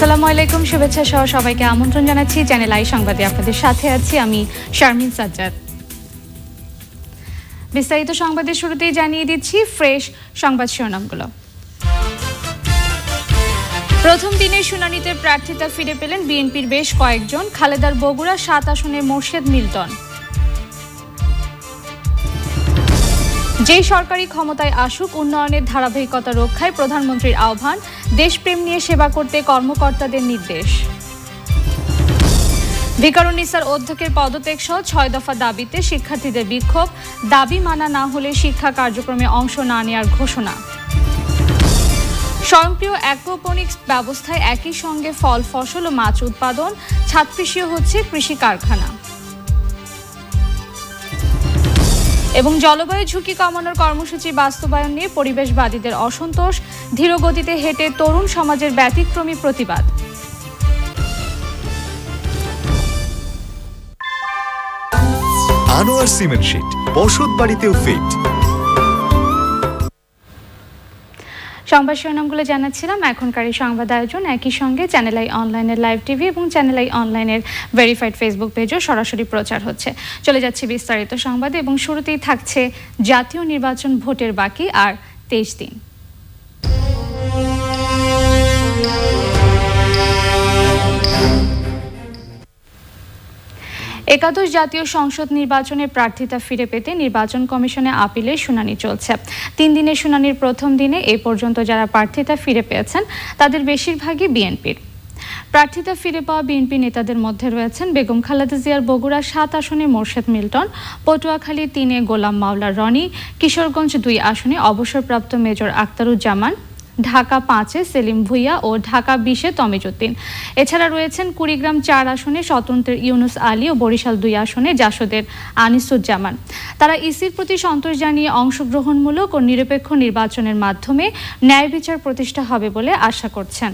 আসসালামু আলাইকুম, শুভেচ্ছা সহ সবাইকে আমন্ত্রণ জানাচ্ছি চ্যানেল আই সংবাদে। আপনাদের সাথে আছি আমি শারমিন সাজ্জাদ। বিস্তারিত সংবাদের শুরুতেই জানিয়ে দিচ্ছি ফ্রেশ সংবাদ শিরোনামগুলো। প্রথম দিনের শুনানিতে প্রার্থিতা ফিরে পেলেন বিএনপির বেশ কয়েকজন। খালেদার বগুড়া ৭ আসনে মোর্শেদ মিল্টন। যেই সরকারি ক্ষমতায় আসুক, উন্নয়নের ধারাবাহিকতা রক্ষায় প্রধানমন্ত্রীর আহ্বান। দেশপ্রেম নিয়ে সেবা করতে কর্মকর্তাদের নির্দেশ। ভিকারুন্নিসার অধ্যক্ষের পদত্যাগ সহ ৬ দফা দাবিতে শিক্ষার্থীদের বিক্ষোভ। দাবি মানা না হলে শিক্ষা কার্যক্রমে অংশ না নেওয়ার ঘোষণা। স্বয়ংক্রিয় অ্যাগ্রোপনিক্স ব্যবস্থায় একই সঙ্গে ফল, ফসল ও মাছ উৎপাদন। ছাদকৃষিও হচ্ছে কৃষি কারখানা। এবং জলবায়ু ঝুঁকি কমানোর কর্মসূচি বাস্তবায়ন নিয়ে পরিবেশবাদীদের অসন্তোষ। ধীরগতিতে হেঁটে তরুণ সমাজের ব্যতিক্রমী প্রতিবাদ। আনোয়ার সিমেন্ট শীট, বসত বাড়িতেও ফিট। সংবাদ শিরোনামগুলো জানাচ্ছিলাম। এখনকার এই সংবাদ আয়োজন একই সঙ্গে চ্যানেল আই অনলাইনের লাইভ টিভি এবং চ্যানেল আই অনলাইনের ভেরিফাইড ফেসবুক পেজও সরাসরি প্রচার হচ্ছে। চলে যাচ্ছে বিস্তারিত সংবাদে এবং শুরুতেই থাকছে জাতীয় নির্বাচন ভোটের বাকি আর 23 দিন। একাদশ জাতীয় সংসদ নির্বাচনে প্রার্থিতা ফিরে পেতে নির্বাচন কমিশনে আপিলের শুনানি চলছে। 3 দিনের শুনানির প্রথম দিনে এ পর্যন্ত যারা প্রার্থিতা ফিরে পেয়েছেন তাদের বেশিরভাগই বিএনপির। প্রার্থিতা ফিরে পাওয়া বিএনপি নেতাদের মধ্যে রয়েছেন বেগম খালেদা জিয়ার বগুড়া 7 আসনে মোর্শেদ মিল্টন, পটুয়াখালী 3-এ গোলাম মাওলা রনি, কিশোরগঞ্জ 2 আসনে অবসরপ্রাপ্ত মেজর আক্তারুজ্জামান, ঢাকা 5-এ সেলিম ভুইয়া ও ঢাকা 20-এ তমিজউদ্দিন। এছাড়া রয়েছেন কুড়িগ্রাম 4 আসনে স্বতন্ত্রের ইউনুস আলী ও বরিশাল 2 আসনে জাসদের আনিসুজ্জামান। তারা ইসির প্রতি সন্তোষ জানিয়ে অংশগ্রহণমূলক ও নিরপেক্ষ নির্বাচনের মাধ্যমে ন্যায় বিচার প্রতিষ্ঠা হবে বলে আশা করছেন।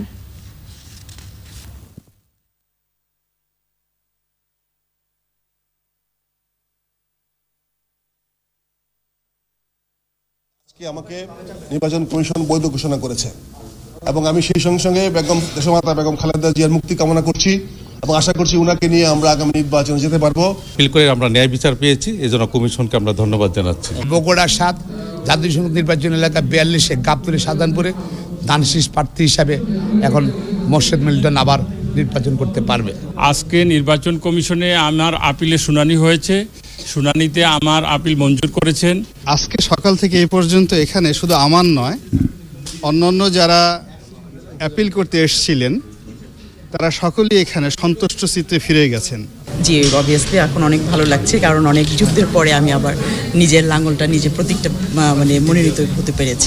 আমাকে নির্বাচন কমিশন বৈধ ঘোষণা করেছে এবং আমি সেই সঙ্গে সঙ্গে বেগম দেশমাতা বেগম খালেদা জিয়ার মুক্তি কামনা করছি এবং আশা করছি উনাকে নিয়ে আমরা আগামী নির্বাচনে যেতে পারবো। ফিল করে আমরা ন্যায় বিচার পেয়েছি, এজন্য কমিশনকে আমরা ধন্যবাদ জানাচ্ছি। বগুড়া 7 জাতীয় সংসদ নির্বাচন এলাকা 42-এ গাবতলী সাধারণপুরে ধানশীষ প্রার্থী হিসাবে এখন মোর্শেদ মিল্টন আবার নির্বাচন করতে পারবে। আজকে নির্বাচন কমিশনে আমার আপিলের শুনানি হয়েছে। শুনানিতে আমার আপিল মঞ্জুর করেছেন। আজকে সকাল থেকে এই পর্যন্ত এখানে শুধু আমার নয়, অন্যান্য যারা অ্যাপিল করতে এসেছিলেন তারা সকলেই এখানে সন্তুষ্ট চিত্তে ফিরে গেছেন। জি, অবভিয়াসলি এখন অনেক ভালো লাগছে, কারণ অনেক যুদ্ধের পরে আমি আবার নিজের লাঙ্গলটা নিজে প্রতীকটা মনোনীত হতে পেরেছি।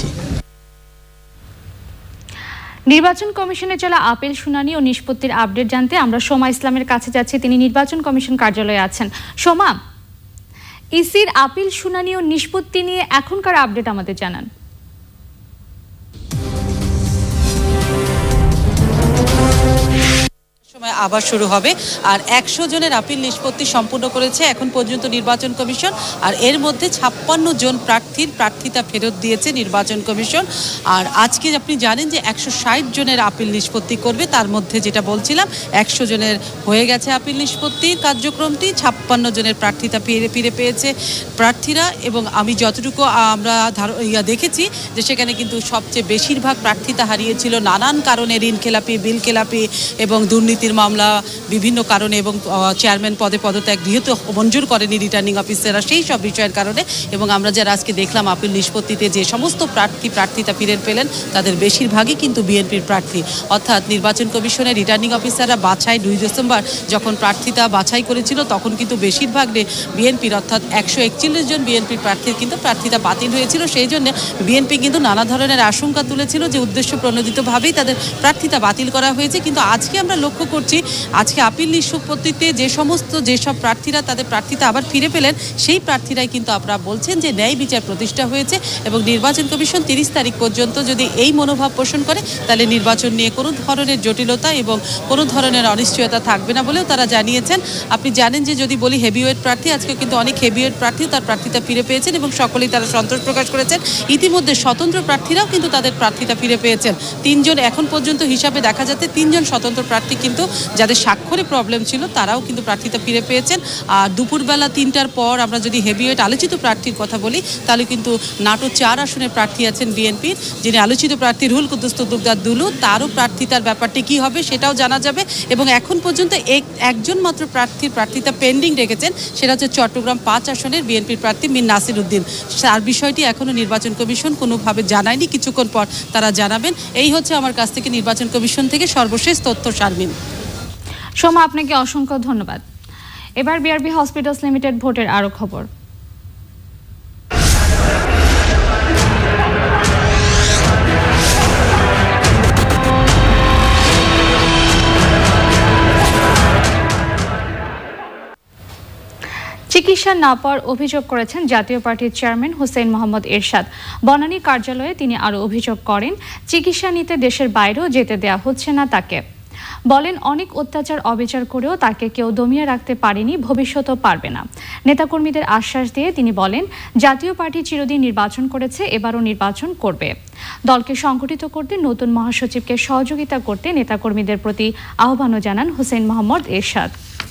নির্বাচন কমিশনে চলা আপিল শুনানি ও নিষ্পত্তির আপডেট জানতে আমরা সোমা ইসলামের কাছে যাচ্ছি। তিনি নির্বাচন কমিশন কার্যালয়ে আছেন। সোমা, ইসির আপিল শুনানি ও নিষ্পত্তি নিয়ে এখনকার আপডেট আমাদের জানান। সময় আবার শুরু হবে আর 100 জনের আপিল নিষ্পত্তি সম্পূর্ণ করেছে এখন পর্যন্ত নির্বাচন কমিশন। আর এর মধ্যে 56 জন প্রার্থীর প্রার্থিতা ফেরত দিয়েছে নির্বাচন কমিশন। আর আজকে আপনি জানেন যে 160 জনের আপিল নিষ্পত্তি করবে। তার মধ্যে যেটা বলছিলাম 100 জনের হয়ে গেছে আপিল নিষ্পত্তির কার্যক্রমটি। 56 জনের প্রার্থিতা ফিরে পেয়েছে প্রার্থীরা। এবং আমি যতটুকু আমরা দেখেছি যে সেখানে কিন্তু সবচেয়ে বেশিরভাগ প্রার্থিতা হারিয়েছিল নানান কারণে, ঋণ খেলাপি, বিল খেলাপি এবং দুর্নীতি মামলা বিভিন্ন কারণে, এবং চেয়ারম্যান পদে পদত্যাগ গৃহীত মঞ্জুর করেনি রিটার্নিং অফিসাররা, সেই সব বিষয়ের কারণে। এবং আমরা যারা আজকে দেখলাম আপিল নিষ্পত্তিতে যে সমস্ত প্রার্থিতা ফিরে পেলেন তাদের বেশিরভাগই কিন্তু বিএনপির প্রার্থী। অর্থাৎ নির্বাচন কমিশনের রিটার্নিং অফিসাররা বাছাই 2 ডিসেম্বর যখন প্রার্থিতা বাছাই করেছিল তখন কিন্তু বেশিরভাগ বিএনপির, অর্থাৎ 141 জন বিএনপির প্রার্থীর কিন্তু প্রার্থিতা বাতিল হয়েছিল। সেই জন্য বিএনপি কিন্তু নানা ধরনের আশঙ্কা তুলেছিল যে উদ্দেশ্য প্রণোদিতভাবেই তাদের প্রার্থিতা বাতিল করা হয়েছে। কিন্তু আজকে আমরা লক্ষ্য করছি করছি। আজকে আপিল নিষ্পত্তিতে যেসব প্রার্থীরা তাদের প্রার্থিতা আবার ফিরে পেলেন, সেই প্রার্থীরাই কিন্তু আপনারা বলছেন যে ন্যায় বিচার প্রতিষ্ঠা হয়েছে এবং নির্বাচন কমিশন 30 তারিখ পর্যন্ত যদি এই মনোভাব পোষণ করে তাহলে নির্বাচন নিয়ে কোনো ধরনের জটিলতা এবং কোনো ধরনের অনিশ্চয়তা থাকবে না বলেও তারা জানিয়েছেন। আপনি জানেন যে যদি বলি হেভিওয়েট প্রার্থী, আজকে কিন্তু অনেক হেভিওয়েট প্রার্থী তার প্রার্থিতা ফিরে পেয়েছেন এবং সকলেই তারা সন্তোষ প্রকাশ করেছেন। ইতিমধ্যে স্বতন্ত্র প্রার্থীরাও কিন্তু তাদের প্রার্থিতা ফিরে পেয়েছেন। 3 জন এখন পর্যন্ত হিসাবে দেখা যাচ্ছে 3 জন স্বতন্ত্র প্রার্থী কিন্তু যাদের স্বাক্ষরে প্রবলেম ছিল তারাও কিন্তু প্রার্থিতা ফিরে পেয়েছেন। আর দুপুরবেলা 3টার পর আমরা যদি হেভিওয়েট আলোচিত প্রার্থীর কথা বলি তাহলে কিন্তু নাটোর 4 আসনের প্রার্থী আছেন বিএনপির, যিনি আলোচিত প্রার্থী রুহুল কুদ্দুস তদ্দুকদার দুলু, তারও প্রার্থিতার ব্যাপারটি কি হবে সেটাও জানা যাবে। এবং এখন পর্যন্ত একজন মাত্র প্রার্থিতা পেন্ডিং রেখেছেন, সেটা হচ্ছে চট্টগ্রাম 5 আসনের বিএনপির প্রার্থী মীর নাসির উদ্দিন। তার বিষয়টি এখনো নির্বাচন কমিশন কোনোভাবে জানায়নি, কিছুক্ষণ পর তারা জানাবেন। এই হচ্ছে আমার কাছ থেকে নির্বাচন কমিশন থেকে সর্বশেষ তথ্য। শারমিন, সোমা, আপনাকে অসংখ্য ধন্যবাদ। এবার বিআরবি হসপিটালস লিমিটেড ভোটের আরো খবর। চিকিৎসা না পাওয়ার অভিযোগ করেছেন জাতীয় পার্টির চেয়ারম্যান হুসেইন মোহাম্মদ এরশাদ। বনানী কার্যালয়ে তিনি আরও অভিযোগ করেন, চিকিৎসা নিতে দেশের বাইরেও যেতে দেয়া হচ্ছে না তাকে। বলেন, অনেক অত্যাচার অবিচার করেও তাকে কেউ দমিয়ে রাখতে পারেনি, ভবিষ্যতেও পারবে না। নেতাকর্মীদের আশ্বাস দিয়ে তিনি বলেন, জাতীয় পার্টি চিরদিন নির্বাচন করেছে, এবারও নির্বাচন করবে। দলকে সংগঠিত করতে নতুন মহাসচিবকে সহযোগিতা করতে নেতাকর্মীদের প্রতি আহ্বানও জানান হুসেইন মোহাম্মদ এরশাদ।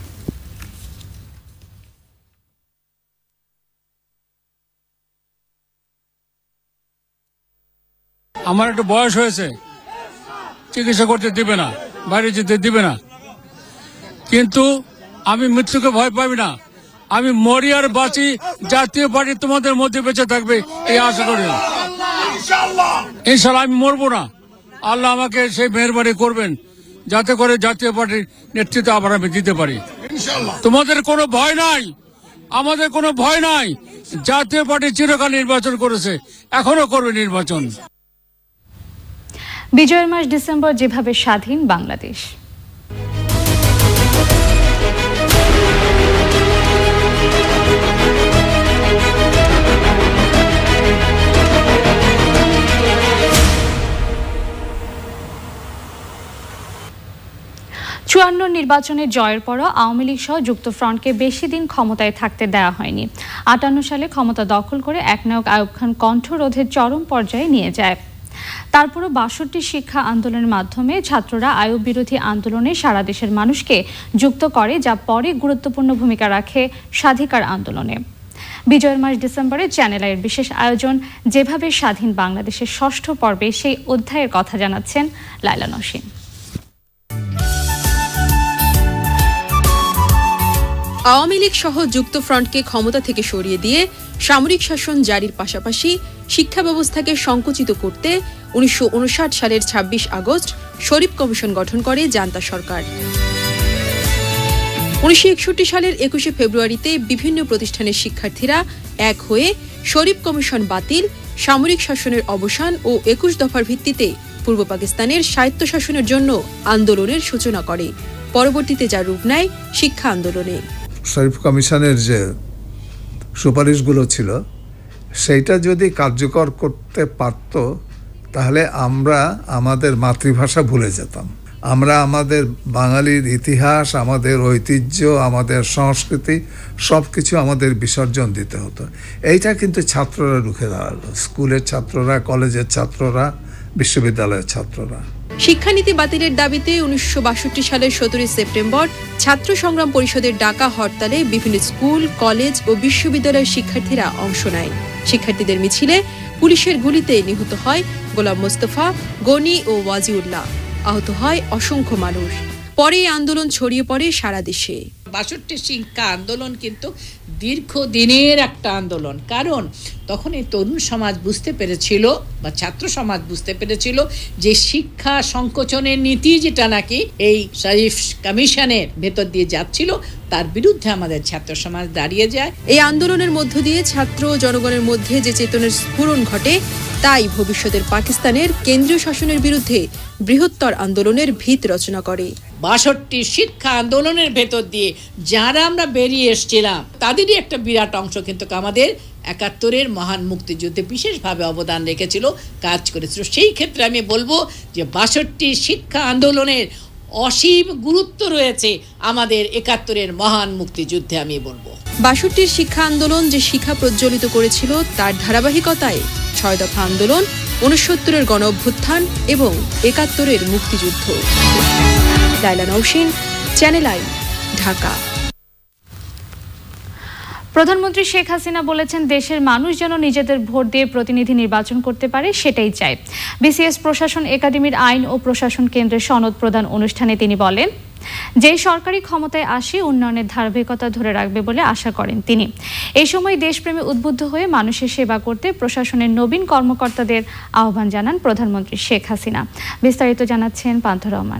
আমার একটু বয়স হয়েছে, চিকিৎসা করতে দিবে না, বাইরে যেতে দিবে না, কিন্তু আমি মৃত্যুকে ভয় পাবি না। আমি মরি আর বাঁচি, জাতীয় পার্টি তোমাদের মধ্যে বেঁচে থাকবে এই আশা করি। ইনশাল্লাহ আমি মরবো না। আল্লাহ আমাকে সেই মেহেরবানি করবেন যাতে করে জাতীয় পার্টির নেতৃত্ব আবার আমি দিতে পারি। তোমাদের কোনো ভয় নাই, আমাদের কোনো ভয় নাই। জাতীয় পার্টি চিরকাল নির্বাচন করেছে, এখনো করবে নির্বাচন। বিজয়ের মাস ডিসেম্বর যেভাবে স্বাধীন বাংলাদেশ। চুয়ান্নর নির্বাচনে জয়ের পরও আওয়ামী লীগ সহ যুক্তফ্রন্টকে বেশি দিন ক্ষমতায় থাকতে দেওয়া হয়নি। 58 সালে ক্ষমতা দখল করে একনায়ক আইয়ুব খান কণ্ঠরোধের চরম পর্যায়ে নিয়ে যায়। তারপরও 62 শিক্ষা আন্দোলনের মাধ্যমে ছাত্ররা আইয়ুব বিরোধী আন্দোলনে সারা দেশের মানুষকে যুক্ত করে, যা পরে গুরুত্বপূর্ণ ভূমিকা রাখে স্বাধিকার আন্দোলনে। বিজয়ের মাস ডিসেম্বরে চ্যানেল আইয়ের বিশেষ আয়োজন যেভাবে স্বাধীন বাংলাদেশের 6ষ্ঠ পর্বে সেই অধ্যায়ের কথা জানাচ্ছেন লাইলা নসীন। আওয়ামী লীগ সহ যুক্তফ্রন্টকে ক্ষমতা থেকে সরিয়ে দিয়ে সামরিক শাসন জারির পাশাপাশি শিক্ষা ব্যবস্থাকে সংকুচিত করতে 1959 সালের 26 আগস্ট শরীফ কমিশন গঠন করে জান্তা সরকার। 1961 সালের 21 ফেব্রুয়ারিতে বিভিন্ন প্রতিষ্ঠানের শিক্ষার্থীরা এক হয়ে শরীফ কমিশন বাতিল, সামরিক শাসনের অবসান ও 21 দফার ভিত্তিতে পূর্ব পাকিস্তানের স্বায়ত্তশাসনের জন্য আন্দোলনের সূচনা করে। পরবর্তীতে যা রূপ নেয় শিক্ষা আন্দোলনে। শরীফ কমিশনের যে সুপারিশগুলো ছিল সেইটা যদি কার্যকর করতে পারত তাহলে আমরা আমাদের মাতৃভাষা ভুলে যেতাম। আমরা আমাদের বাঙালির ইতিহাস, আমাদের ঐতিহ্য, আমাদের সংস্কৃতি সব কিছু আমাদের বিসর্জন দিতে হতো। এইটা কিন্তু ছাত্ররা রুখে দাঁড়ালো, স্কুলের ছাত্ররা, কলেজের ছাত্ররা, বিশ্ববিদ্যালয়ের ছাত্ররা। শিক্ষানীতি বাতিলের দাবিতে 1962 সালের 17 সেপ্টেম্বর ছাত্র সংগ্রাম পরিষদের ডাকা হরতালে বিভিন্ন স্কুল, কলেজ ও বিশ্ববিদ্যালয়ের শিক্ষার্থীরা অংশ নেয়। শিক্ষার্থীদের মিছিলে পুলিশের গুলিতে নিহত হয় গোলাম মোস্তফা, গনি ও ওয়াজিউল্লাহ। আহত হয় অসংখ্য মানুষ। পরে এই আন্দোলন ছড়িয়ে পড়ে সারা দেশে। 62 শিক্ষা আন্দোলন কিন্তু দীর্ঘদিনের একটা আন্দোলন। কারণ তখন এই তরুণ সমাজ বুঝতে পেরেছিল বা ছাত্র সমাজ বুঝতে পেরেছিল যে শিক্ষা সংকোচনের নীতি যেটা নাকি এই শরীফ কমিশনের ভেতর দিয়ে যাচ্ছিল, তার বিরুদ্ধে আমাদের ছাত্র সমাজ দাঁড়িয়ে যায়। এই আন্দোলনের মধ্য দিয়ে ছাত্র জনগণের মধ্যে যে চেতনার স্ফুরণ ঘটে, তাই ভবিষ্যতের পাকিস্তানের কেন্দ্রীয় শাসনের বিরুদ্ধে বৃহত্তর আন্দোলনের ভিত রচনা করে। ৬২ শিক্ষা আন্দোলনের ভেতর দিয়ে যারা আমরা বেরিয়ে এসেছিলাম, তাদেরই একটা বিরাট অংশ কিন্তু আমাদের ৭১-এর মহান মুক্তিযুদ্ধে বিশেষভাবে অবদান রেখেছিল, কাজ করেছিল। সেই ক্ষেত্রে আমি বলবো যে ৬২ শিক্ষা আন্দোলনের অসীম গুরুত্ব রয়েছে আমাদের ৭১-এর মহান মুক্তিযুদ্ধে। আমি বলবো ৬২ শিক্ষা আন্দোলন যে শিখা প্রজ্বলিত করেছিল, তার ধারাবাহিকতায় ৬ দফা আন্দোলন, ৬৯-এর গণ অভ্যুত্থান এবং ৭১-এর মুক্তিযুদ্ধ। Laila Nowshin, channel I, Dhaka. প্রধানমন্ত্রী শেখ হাসিনা বলেছেন, দেশের মানুষ যেন নিজেদের ভোট দিয়ে প্রতিনিধি নির্বাচন করতে পারে, সেটাই চায়। বিসিএস প্রশাসন একাডেমির আইন ও প্রশাসন কেন্দ্রের সনদ প্রদান অনুষ্ঠানে তিনি বলেন, যে সরকারি ক্ষমতায় আসে উন্নয়নের ধারাবাহিকতা ধরে রাখবে বলে আশা করেন তিনি। এই সময় দেশপ্রেমে উদ্বুদ্ধ হয়ে মানুষের সেবা করতে প্রশাসনের নবীন কর্মকর্তাদের আহ্বান জানান প্রধানমন্ত্রী শেখ হাসিনা। বিস্তারিত জানাচ্ছেন পান্থ রহমান।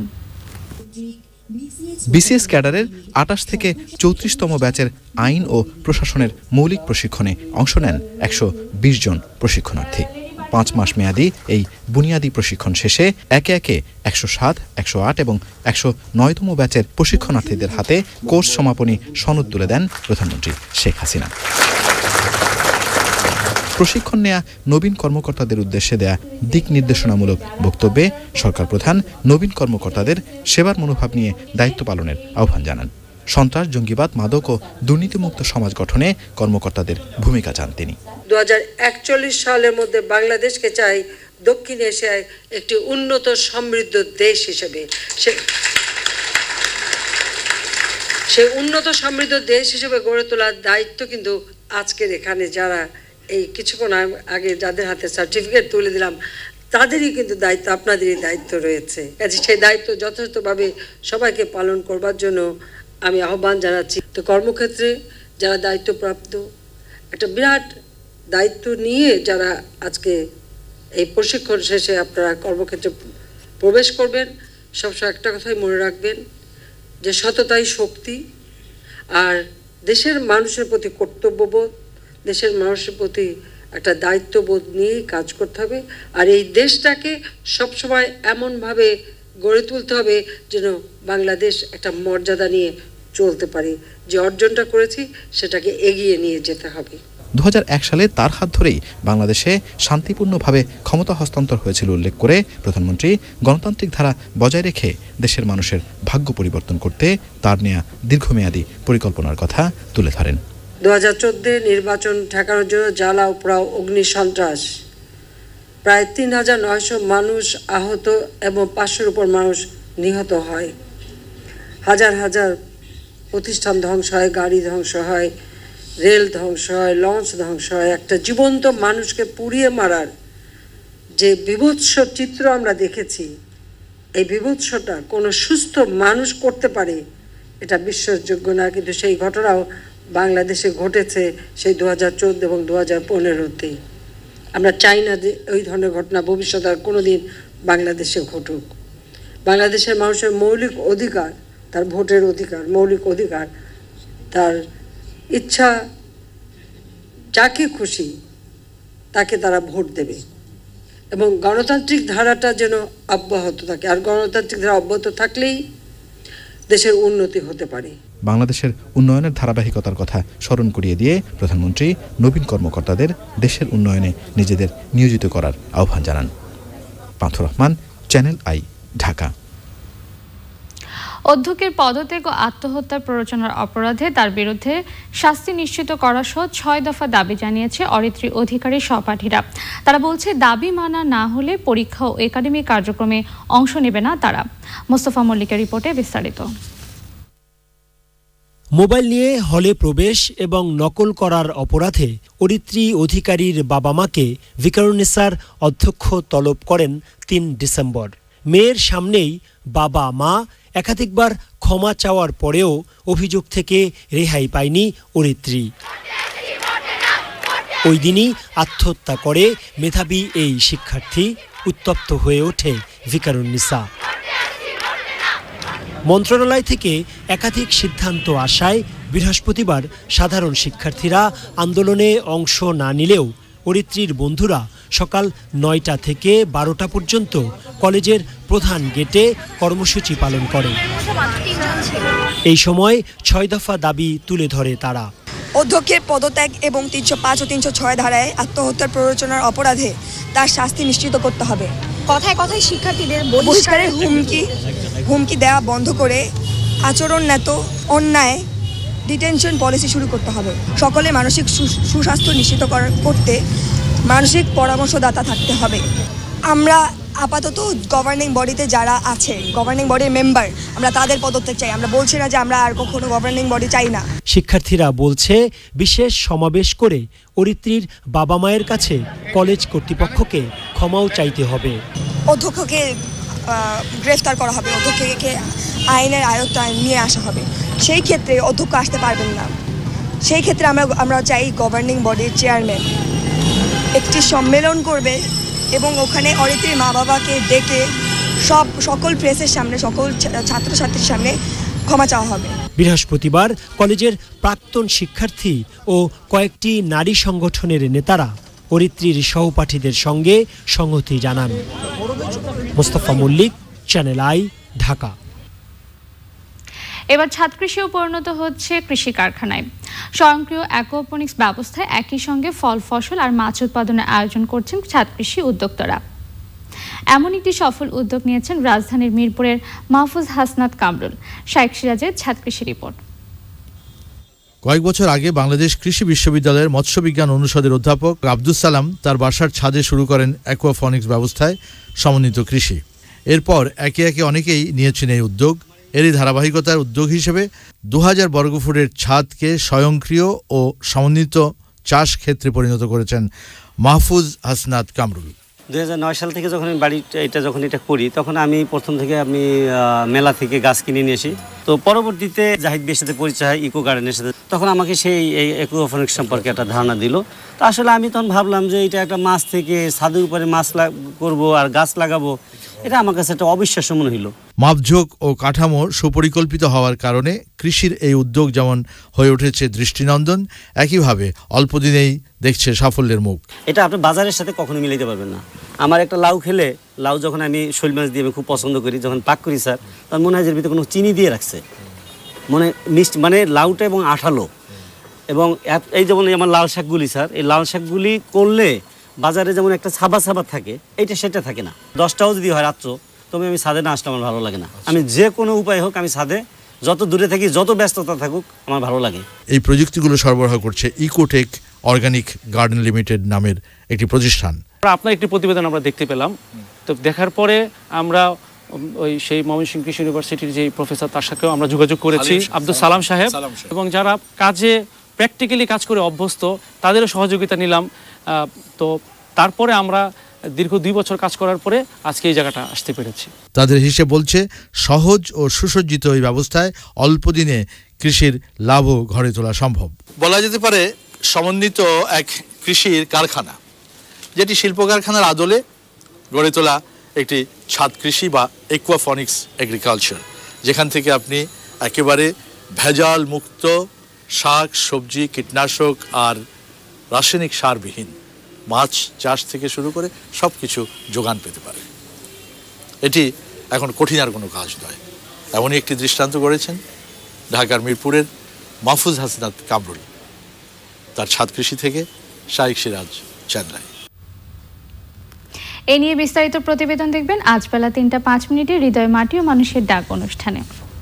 বিসিএস ক্যাডারের ২৮ থেকে ৩৪তম ব্যাচের আইন ও প্রশাসনের মৌলিক প্রশিক্ষণে অংশ নেন ১২০ জন প্রশিক্ষণার্থী। ৫ মাস মেয়াদী এই বুনিয়াদী প্রশিক্ষণ শেষে একে একে ১০৭, ১০৮ এবং ১০৯তম ব্যাচের প্রশিক্ষণার্থীদের হাতে কোর্স সমাপনী সনদ তুলে দেন প্রধানমন্ত্রী শেখ হাসিনা। প্রশিক্ষণ নেয়া নবীন কর্মকর্তাদের উদ্দেশ্যে দেয়া দিক নির্দেশনামূলক বক্তব্যে সরকার প্রধান নবীন কর্মকর্তাদের সেবার মনোভাব নিয়ে দায়িত্ব পালনের আহ্বান জানান। সন্ত্রাস, জঙ্গিবাদ, মাদক ও দুর্নীতিমুক্ত সমাজ গঠনে কর্মকর্তাদের ভূমিকা চান তিনি। ২০৪১ সালের মধ্যে বাংলাদেশকে চাই দক্ষিণ এশিয়ায় একটি উন্নত সমৃদ্ধ দেশ হিসেবে। সেই উন্নত সমৃদ্ধ দেশ হিসেবে গড়ে তোলার দায়িত্ব কিন্তু আজকের এখানে যারা এই কিছুক্ষণ আগে যাদের হাতে সার্টিফিকেট তুলে দিলাম, তাদেরই কিন্তু দায়িত্ব, আপনাদেরই দায়িত্ব রয়েছে। কাজে সেই দায়িত্ব যথাযথভাবে সবাইকে পালন করবার জন্য আমি আহ্বান জানাচ্ছি। তো কর্মক্ষেত্রে যারা দায়িত্বপ্রাপ্ত, একটা বিরাট দায়িত্ব নিয়ে যারা আজকে এই প্রশিক্ষণ শেষে আপনারা কর্মক্ষেত্রে প্রবেশ করবেন, সবসময় একটা কথাই মনে রাখবেন যে সততাই শক্তি, আর দেশের মানুষের প্রতি কর্তব্যবোধ, দেশের মানুষের প্রতি একটা দায়িত্ববোধ নিয়েই কাজ করতে হবে। আর এই দেশটাকে সবসময় এমনভাবে গড়ে তুলতে হবে যেন বাংলাদেশ একটা মর্যাদা নিয়ে চলতে পারে। যে অর্জনটা করেছি সেটাকে এগিয়ে নিয়ে যেতে হবে। ২০০১ সালে তার হাত ধরেই বাংলাদেশে শান্তিপূর্ণভাবে ক্ষমতা হস্তান্তর হয়েছিল উল্লেখ করে প্রধানমন্ত্রী গণতান্ত্রিক ধারা বজায় রেখে দেশের মানুষের ভাগ্য পরিবর্তন করতে তার নেয়া দীর্ঘমেয়াদী পরিকল্পনার কথা তুলে ধরেন। ২০১৪ নির্বাচন ঠেকানোর জন্য জ্বালা পোড়া অগ্নি সন্ত্রাস, প্রায় ৩৯০০ মানুষ আহত এবং ৫০০-র উপর মানুষ নিহত হয়, হাজার হাজার প্রতিষ্ঠান ধ্বংস হয়, গাড়ি ধ্বংস হয়, রেল ধ্বংস হয়, লঞ্চ ধ্বংস হয়। একটা জীবন্ত মানুষকে পুড়িয়ে মারার যে বীভৎস চিত্র আমরা দেখেছি, এই বীভৎসটা কোনো সুস্থ মানুষ করতে পারে এটা বিশ্বাসযোগ্য না। কিন্তু সেই ঘটনাও বাংলাদেশে ঘটেছে সেই ২০১৪ এবং ২০১৫-তেই। আমরা চাই না যে ওই ধরনের ঘটনা ভবিষ্যতে আর কোনোদিন বাংলাদেশে ঘটুক। বাংলাদেশের মানুষের মৌলিক অধিকার, তার ভোটের অধিকার, মৌলিক অধিকার, তার ইচ্ছা যাকে খুশি তাকে তারা ভোট দেবে এবং গণতান্ত্রিক ধারাটা যেন অব্যাহত থাকে। আর গণতান্ত্রিক ধারা অব্যাহত থাকলেই দেশের উন্নতি হতে পারে। বাংলাদেশের উন্নয়নের ধারাবাহিকতার কথা স্মরণ করিয়ে দিয়ে প্রধানমন্ত্রী নবীন কর্মকর্তাদের দেশের উন্নয়নে নিজেদের নিয়োজিত করার আহ্বান জানান। Pantha Rahman, channel I, Dhaka. অধ্যক্ষের পদত্যাগ ও আত্মহত্যার প্ররোচনার অপরাধে তার বিরুদ্ধে শাস্তি নিশ্চিত করা সহ ৬ দফা দাবি জানিয়েছে অরিত্রী অধিকারী সহপাঠীরা। তারা বলছে, দাবি মানা না হলে পরীক্ষা ও একাডেমিক কার্যক্রমে অংশ নেবে না তারা। মোস্তফা মল্লিকের রিপোর্টে বিস্তারিত। মোবাইল নিয়ে হলে প্রবেশ এবং নকল করার অপরাধে অরিত্রী অধিকারীর বাবা মাকে ভিকারুন্নিসার অধ্যক্ষ তলব করেন ৩ ডিসেম্বর। মেয়ের সামনেই বাবা মা একাধিকবার ক্ষমা চাওয়ার পরেও অভিযোগ থেকে রেহাই পায়নি অরিত্রী। ওই দিনই আত্মহত্যা করে মেধাবী এই শিক্ষার্থী। উত্তপ্ত হয়ে ওঠে ভিকারুন্নিসা। মন্ত্রণালয় থেকে একাধিক সিদ্ধান্ত আসায় বৃহস্পতিবার সাধারণ শিক্ষার্থীরা আন্দোলনে অংশ না নিলেও অরিত্রীর বন্ধুরা সকাল ৯টা থেকে ১২টা পর্যন্ত কলেজের প্রধান গেটে কর্মসূচি পালন করে। এই সময় ৬ দফা দাবি তুলে ধরে তারা। অধ্যক্ষের পদত্যাগ এবং ৩০৫ ও ৩০৬ ধারায় আত্মহত্যার প্ররোচনার অপরাধে তার শাস্তি নিশ্চিত করতে হবে। কথায় কথায় শিক্ষার্থীদের বহিষ্কারের হুমকি দেওয়া বন্ধ করে আচরণগত অন্যায় ডিটেনশন পলিসি শুরু করতে হবে। সকলে মানসিক সুস্বাস্থ্য নিশ্চিত করতে মানসিক পরামর্শদাতা থাকতে হবে। আমরা আপাতত গভর্নিং বডিতে যারা আছে, গভর্নিং বডির মেম্বার, আমরা তাদের পদত্যাগ চাই। আমরা বলছি না যে আমরা আর কখনো গভর্নিং বডি চাই না। শিক্ষার্থীরা বলছে বিশেষ সমাবেশ করে অরিত্রীর বাবা মায়ের কাছে কলেজ কর্তৃপক্ষকে ক্ষমাও চাইতে হবে। অধ্যক্ষকে গ্রেফতার করা হবে, অধ্যক্ষকে আইনের আয়ত্তায় নিয়ে আসা হবে। সেই ক্ষেত্রে অধ্যক্ষ আসতে পারবেন না। সেই ক্ষেত্রে আমরা চাই গভর্নিং বডির চেয়ারম্যান একটি সম্মেলন করবে এবং ওখানে অরিত্রীর মা বাবাকে ডেকে সকল প্রেসের সামনে, সকল ছাত্রছাত্রীর সামনে ক্ষমা চাওয়া হবে। বৃহস্পতিবার কলেজের প্রাক্তন শিক্ষার্থী ও কয়েকটি নারী সংগঠনের নেতারা অরিত্রীর সহপাঠীদের সঙ্গে সংহতি জানান। Mostafa Mallik, channel I, Dhaka. এবার ছাদ কৃষিও পরিণত হচ্ছে কৃষি কারখানায়। স্বয়ংক্রিয় অ্যাকোপনিক্স ব্যবস্থায় একই সঙ্গে ফল, ফসল আর মাছ উৎপাদনের আয়োজন করছেন ছাদ কৃষি উদ্যোক্তারা। এমন একটি সফল উদ্যোগ নিয়েছেন রাজধানীর মিরপুরের মাহফুজ হাসনাত কামরুল। শাইখ সিরাজের ছাদ কৃষি রিপোর্ট। কয়েক বছর আগে বাংলাদেশ কৃষি বিশ্ববিদ্যালয়ের মৎস্য বিজ্ঞান অনুষদের অধ্যাপক আব্দুস সালাম তার বাসার ছাদে শুরু করেন অ্যাকোয়াফনিক্স ব্যবস্থায় সমন্বিত কৃষি। এরপর একে একে অনেকেই নিয়েছেন এই উদ্যোগ। এরই ধারাবাহিকতার উদ্যোগ হিসেবে ২০০০ বর্গফুটের ছাদকে স্বয়ংক্রিয় ও সমন্বিত চাষ ক্ষেত্রে পরিণত করেছেন মাহফুজ হাসনাত কামরুল। ২০০৯ সাল থেকে যখন আমি যখন এটা করি, তখন আমি প্রথম থেকে আমি মেলা থেকে গাছ কিনে নিয়ে আসি। তো পরবর্তীতে জাহিদ ভাইয়ের সাথে পরিচয় হয় ইকো গার্ডেনের সাথে, তখন আমাকে সেই অ্যাকোয়াফনিক্স সম্পর্কে একটা ধারণা দিল। তো আসলে আমি তখন ভাবলাম যে এটা একটা মাছ থেকে ছাদের উপরে মাছ করব আর গাছ লাগাবো, এটা আমার কাছে একটা অবিশ্বাস্য মনে হইল। মাপঝোঁক ও কাঠামো সুপরিকল্পিত হওয়ার কারণে কৃষির এই উদ্যোগ যেমন হয়ে উঠেছে দৃষ্টিনন্দন, একইভাবে অল্প দিনেই দেখছে সাফল্যের মুখ। এটা আপনি বাজারের সাথে কখনো মিলাইতে পারবেন না। আমার একটা লাউ খেলে, লাউ যখন আমি শৈল মাছ দিয়ে আমি খুব পছন্দ করি, যখন পাক করি স্যার, তখন মনে হয় যে ভিতরে কোনো চিনি দিয়ে রাখছে, মিষ্টি, মানে লাউটা এবং আঠালো। এবং এই যেমন আমার লাল শাকগুলি স্যার, এই লাল শাকগুলি করলে বাজারে যেমন একটা ছাবা ছাবা থাকে, এইটা সেটা থাকে না। 10টাও যদি হয় রাত্র, তবে আমি ছাদে না আসলে আমার ভালো লাগে না। আমি যে কোনো উপায় হোক আমি ছাদে, যত দূরে থাকি, যত ব্যস্ততা থাকুক, আমার ভালো লাগে। এই প্রযুক্তিগুলো সরবরাহ করছে ইকোটেক অর্গানিক গার্ডেন লিমিটেড নামের একটি প্রতিষ্ঠান। আপনার একটি প্রতিবেদন আমরা দেখতে পেলাম। তো দেখার পরে আমরা ওই সেই ময়মনসিংহ কৃষি ইউনিভার্সিটির যে প্রফেসর, তার সাথেও আমরা যোগাযোগ করেছি, আব্দুল সালাম সাহেব, এবং যারা কাজে প্র্যাকটিক্যালি কাজ করে অভ্যস্ত, তাদেরও সহযোগিতা নিলাম। তো তারপরে আমরা দীর্ঘ 2 বছর কাজ করার পরে আজকে এই জায়গাটা আসতে পেরেছি। তাদের হিসেব বলছে সহজ ও সুসজ্জিত এই ব্যবস্থায় অল্প দিনে কৃষির লাভও ঘরে তোলা সম্ভব। বলা যেতে পারে সমন্বিত এক কৃষির কারখানা, যেটি শিল্প কারখানার আদলে গড়ে তোলা একটি ছাদ কৃষি বা অ্যাকোয়াফনিক্স এগ্রিকালচার, যেখান থেকে আপনি একেবারে ভেজাল মুক্ত শাক, সবজি, কীটনাশক আর রাসায়নিক সারবিহীন মাছ চাষ থেকে শুরু করে সব কিছু যোগান পেতে পারে। এটি এখন কঠিন আর কোনো কাজ নয়। এমনই একটি দৃষ্টান্ত গড়েছেন ঢাকার মিরপুরের মাহফুজ হাসনাত কামরুল, তার ছাদ কৃষি থেকে। Shaikh Siraj, Channel I. এ নিয়ে বিস্তারিত প্রতিবেদন দেখবেন আজ বেলা 3টা 5 মিনিটে হৃদয় মাটি ও মানুষের ডাক অনুষ্ঠানে।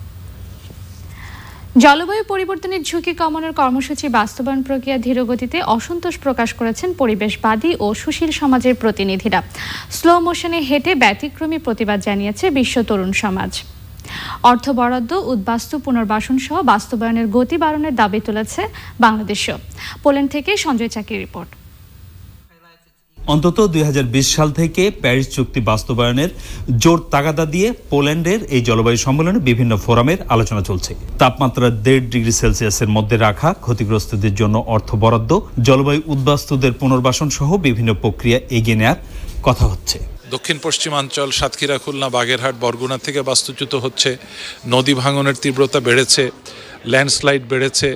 জলবায়ু পরিবর্তনের ঝুঁকি কমানোর কর্মসূচি বাস্তবায়ন প্রক্রিয়া ধীরগতিতে অসন্তোষ প্রকাশ করেছেন পরিবেশবাদী ও সুশীল সমাজের প্রতিনিধিরা। স্লো মোশনে হেঁটে ব্যতিক্রমী প্রতিবাদ জানিয়েছে বিশ্ব তরুণ সমাজ। অর্থ বরাদ্দ, উদ্বাস্তু পুনর্বাসন সহ বাস্তবায়নের গতি বাড়ানোর দাবি তুলেছে বাংলাদেশও। পোল্যান্ড থেকে সঞ্জয় চাকির রিপোর্ট। অন্তত 2020 সাল থেকে প্যারিস চুক্তি বাস্তবায়নের জোর তাগাদা দিয়ে পোল্যান্ডের এই জলবায়ু সম্মেলনে বিভিন্ন ফোরামের আলোচনা চলছে। তাপমাত্রা 1.5 ডিগ্রি সেলসিয়াসের মধ্যে রাখা, ক্ষতিগ্রস্তদের জন্য অর্থ বরাদ্দ, জলবায়ু উদ্বাস্তুদের পুনর্বাসন সহ বিভিন্ন প্রক্রিয়া এগিয়ে নেওয়ার কথা হচ্ছে। দক্ষিণ পশ্চিমাঞ্চল সাতক্ষীরা, খুলনা, বাগেরহাট, বরগুনা থেকে বাস্তুচ্যুত হচ্ছে, নদী ভাঙনের তীব্রতা বেড়েছে, ল্যান্ডস্লাইড বেড়েছে,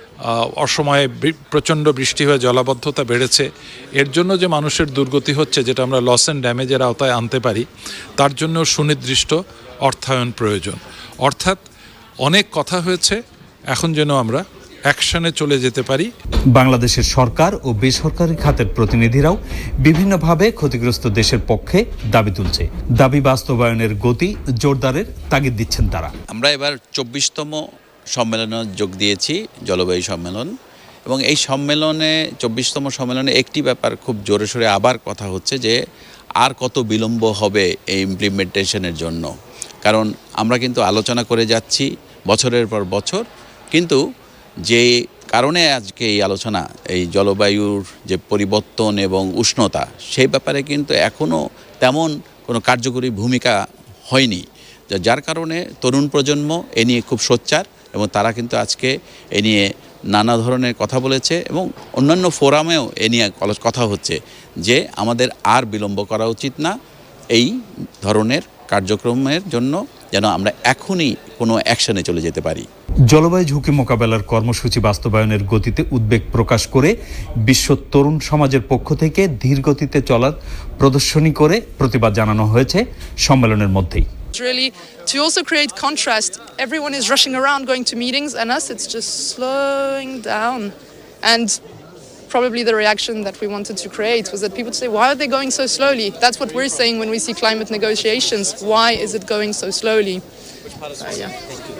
অসময়ে প্রচণ্ড বৃষ্টি হয়ে জলাবদ্ধতা বেড়েছে। এর জন্য যে মানুষের দুর্গতি হচ্ছে, যেটা আমরা লস অ্যান্ড ড্যামেজের আওতায় আনতে পারি, তার জন্য সুনির্দিষ্ট অর্থায়ন প্রয়োজন। অর্থাৎ অনেক কথা হয়েছে, এখন যেন আমরা অ্যাকশনে চলে যেতে পারি। বাংলাদেশের সরকার ও বেসরকারি খাতের প্রতিনিধিরাও বিভিন্নভাবে ক্ষতিগ্রস্ত দেশের পক্ষে দাবি তুলছে। দাবি বাস্তবায়নের গতি জোরদারের তাগিদ দিচ্ছেন তারা। আমরা এবার 24তম সম্মেলনে যোগ দিয়েছি, জলবায়ু সম্মেলন, এবং এই সম্মেলনে 24তম সম্মেলনে একটি ব্যাপার খুব জোরে সোরে আবার কথা হচ্ছে যে আর কত বিলম্ব হবে এই ইমপ্লিমেন্টেশনের জন্য। কারণ আমরা কিন্তু আলোচনা করে যাচ্ছি বছরের পর বছর, কিন্তু যে কারণে আজকে এই আলোচনা, এই জলবায়ুর যে পরিবর্তন এবং উষ্ণতা, সেই ব্যাপারে কিন্তু এখনও তেমন কোনো কার্যকরী ভূমিকা হয়নি, যার কারণে তরুণ প্রজন্ম এ নিয়ে খুব সোচ্চার এবং তারা কিন্তু আজকে এ নিয়ে নানা ধরনের কথা বলেছে এবং অন্যান্য ফোরামেও এ নিয়ে কথা হচ্ছে যে আমাদের আর বিলম্ব করা উচিত না এই ধরনের কার্যক্রমের জন্য, যেন আমরা এখনই কোনো অ্যাকশনে চলে যেতে পারি। জলবায়ু ঝুঁকি মোকাবেলার কর্মসূচি বাস্তবায়নের গতিতে উদ্বেগ প্রকাশ করে বিশ্ব তরুণ সমাজের পক্ষ থেকে ধীর গতিতে চলার প্রদর্শনী করে প্রতিবাদ জানানো হয়েছে সম্মেলনের মধ্যেই। Really to also create contrast. Everyone is rushing around going to meetings, and us it's just slowing down. And probably the reaction that we wanted to create was that people say, why are they going so slowly? That's what we're saying when we see climate negotiations. Why is it going so slowly? Yeah.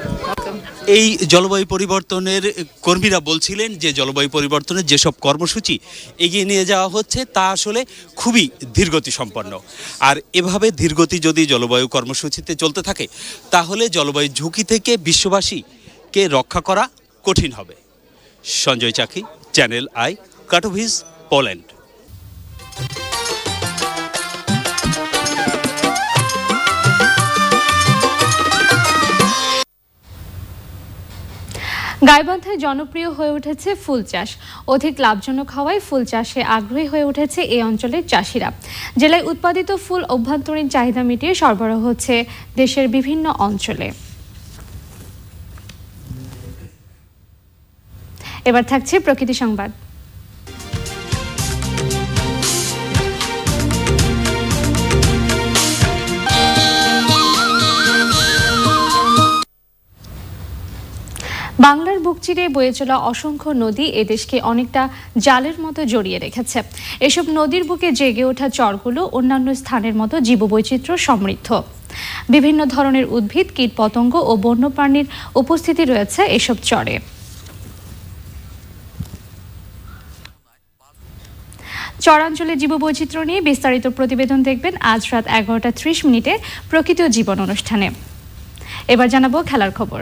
এই জলবায়ু পরিবর্তনের কর্মীরা বলছিলেন যে জলবায়ু পরিবর্তনের যেসব কর্মসূচি এগিয়ে নিয়ে যাওয়া হচ্ছে তা আসলে খুবই ধীরগতি সম্পন্ন। আর এভাবে ধীরগতি যদি জলবায়ু কর্মসূচিতে চলতে থাকে তাহলে জলবায়ু ঝুঁকি থেকে বিশ্ববাসীকে রক্ষা করা কঠিন হবে। Sanjay Chaki, Channel I, Katowice, Poland. গাইবান্ধায় জনপ্রিয় হয়ে উঠেছে ফুল চাষ। অধিক লাভজনক হওয়ায় ফুল চাষে আগ্রহী হয়ে উঠেছে এই অঞ্চলের চাষিরা। জেলায় উৎপাদিত ফুল অভ্যন্তরীণ চাহিদা মিটিয়ে সরবরাহ হচ্ছে দেশের বিভিন্ন অঞ্চলে। এবার থাকছে প্রকৃতি সংবাদ। বাংলার বুক চিরে বয়ে চলা অসংখ্য নদী এদেশকে অনেকটা জালের মতো জড়িয়ে রেখেছে। এসব নদীর বুকে জেগে ওঠা চরগুলো অন্যান্য স্থানের মতো জীববৈচিত্র্য সমৃদ্ধ। বিভিন্ন ধরনের উদ্ভিদ, কীটপতঙ্গ ও বন্যপ্রাণীর উপস্থিতি রয়েছে এসব চরে। চরাঞ্চলে জীববৈচিত্র্য নিয়ে বিস্তারিত প্রতিবেদন দেখবেন আজ রাত 11:30 প্রকৃতি ও জীবন অনুষ্ঠানে। এবার জানাবো খেলার খবর।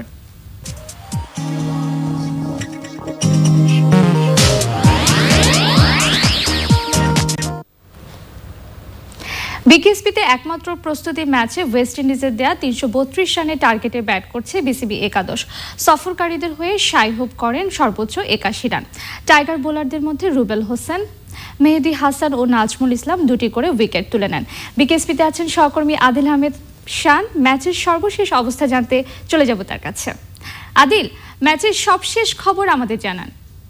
বিকেএসপিতে একমাত্র প্রস্তুতি ম্যাচে ওয়েস্ট ইন্ডিজের দেয়া 332 রানের টার্গেটে ব্যাট করছে বিসিবি একাদশ। সফরকারীদের হয়ে শাই হোপ করেন সর্বোচ্চ 81 রান। টাইগার বোলারদের মধ্যে রুবেল হোসেন, মেহেদি হাসান ও নাজমুল ইসলাম দুটি করে উইকেট তুলে নেন। বিকেএসপিতে আছেন সহকর্মী আদিল আহমেদ শান। ম্যাচের সর্বশেষ অবস্থা জানতে চলে যাব তার কাছে। আদিল, ম্যাচের সবশেষ খবর আমাদের জানান।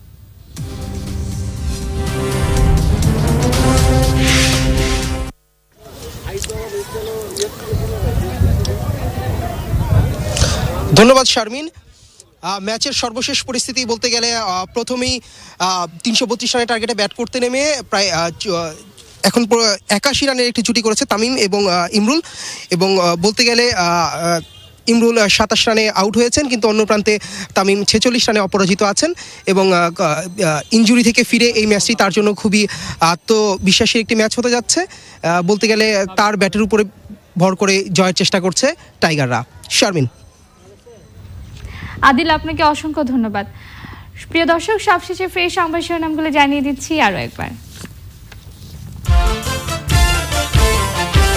ধন্যবাদ শারমিন। ম্যাচের সর্বশেষ পরিস্থিতি বলতে গেলে প্রথমেই 332 রানের টার্গেটে ব্যাট করতে নেমে প্রায় এখন 81 রানের একটি জুটি করেছে তামিম এবং ইমরুল, এবং বলতে গেলে ইমরুল 27 রানে আউট হয়েছেন, কিন্তু অন্য প্রান্তে তামিম 46 রানে অপরাজিত আছেন এবং ইনজুরি থেকে ফিরে এই ম্যাচটি তার জন্য খুবই আত্মবিশ্বাসী একটি ম্যাচ হতে যাচ্ছে। বলতে গেলে তার ব্যাটের উপরে ভর করে জয়ের চেষ্টা করছে টাইগাররা। শারমিন। আদিল, আপনাকে অসংখ্য ধন্যবাদ। প্রিয় দর্শক, সবশেষে ফ্রেশ সংবাদ শিরোনামগুলো জানিয়ে দিচ্ছি আরও একবার।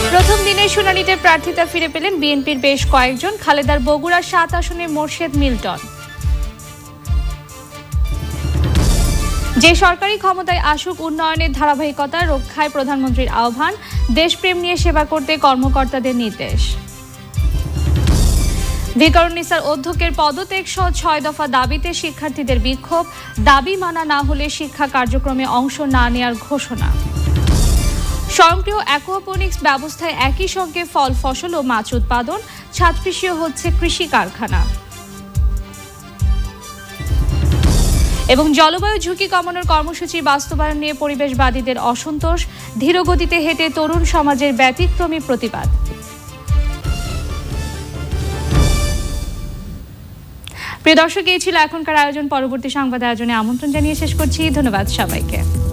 প্রথম দিনের শুনানিতে প্রার্থিতা ফিরে পেলেন বিএনপির বেশ কয়েকজন। খালেদার বগুড়া 7 আসনে মোর্শেদ মিল্টন। যে সরকারি ক্ষমতায় আসুক উন্নয়নের ধারাবাহিকতা রক্ষায় প্রধানমন্ত্রীর আহ্বান, দেশপ্রেম নিয়ে সেবা করতে কর্মকর্তাদের নির্দেশ। ভিকারুন্নিসার অধ্যক্ষের পদত্যাগ সহ 6 দফা দাবিতে শিক্ষার্থীদের বিক্ষোভ, দাবি মানা না হলে শিক্ষা কার্যক্রমে অংশ না নেওয়ার ঘোষণা। স্বয়ংক্রিয় অ্যাকোয়াপনিক্স ব্যবস্থায় একই সঙ্গে ফল ফসল ও মাছ উৎপাদন, ছাদকৃষিও হচ্ছে কৃষি কারখানা। এবং জলবায়ু ঝুঁকি কমানোর কর্মসূচি বাস্তবায়ন নিয়ে পরিবেশবাদীদের অসন্তোষ, ধীরগতিতে হেঁটে তরুণ সমাজের ব্যতিক্রমী প্রতিবাদ। প্রিয় দর্শক, এই ছিল এখনকার আয়োজন। পরবর্তী সংবাদ আয়োজনে আমন্ত্রণ জানিয়ে শেষ করছি। ধন্যবাদ সবাইকে।